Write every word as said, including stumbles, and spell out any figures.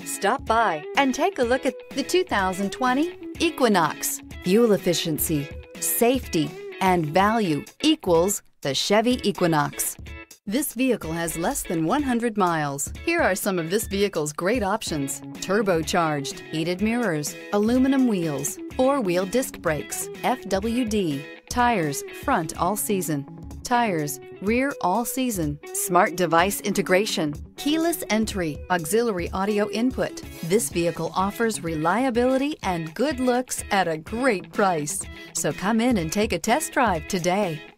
Stop by and take a look at the two thousand twenty Equinox. Fuel efficiency, safety, and value equals the Chevy Equinox. This vehicle has less than one hundred miles. Here are some of this vehicle's great options: turbocharged, heated mirrors, aluminum wheels, four-wheel disc brakes, F W D, tires, front all season, tires, rear all season, smart device integration, keyless entry, auxiliary audio input. This vehicle offers reliability and good looks at a great price. So come in and take a test drive today.